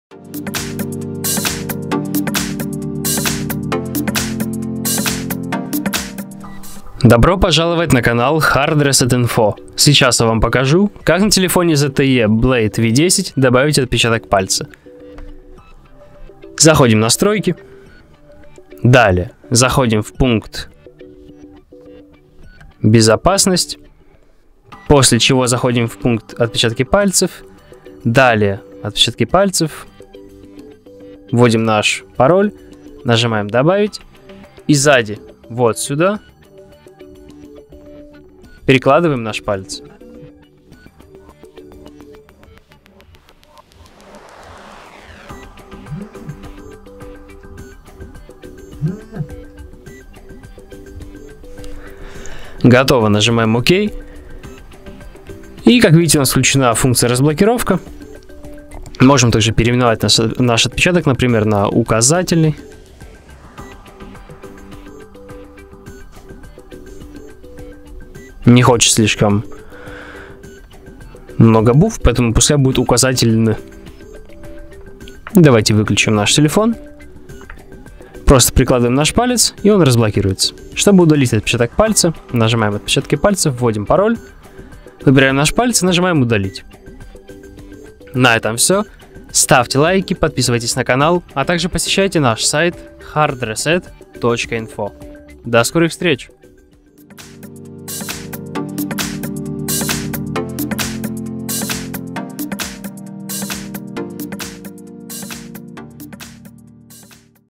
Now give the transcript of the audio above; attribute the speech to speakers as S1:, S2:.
S1: Добро пожаловать на канал Hard Reset Info. Сейчас я вам покажу, как на телефоне ZTE Blade V10 добавить отпечаток пальца. Заходим в настройки. Далее заходим в пункт «Безопасность», после чего заходим в пункт «Отпечатки пальцев». Далее «Отпечатки пальцев». Вводим наш пароль, нажимаем «Добавить». И сзади, вот сюда, перекладываем наш палец. Готово, нажимаем ОК. И как видите, у нас включена функция разблокировка. Можем также переименовать наш отпечаток, например, на указательный. Не хочет слишком много букв, поэтому пускай будет указательный. Давайте выключим наш телефон. Просто прикладываем наш палец, и он разблокируется. Чтобы удалить отпечаток пальца, нажимаем отпечатки пальцев, вводим пароль, выбираем наш палец и нажимаем удалить. На этом все. Ставьте лайки, подписывайтесь на канал, а также посещайте наш сайт hardreset.info. До скорых встреч!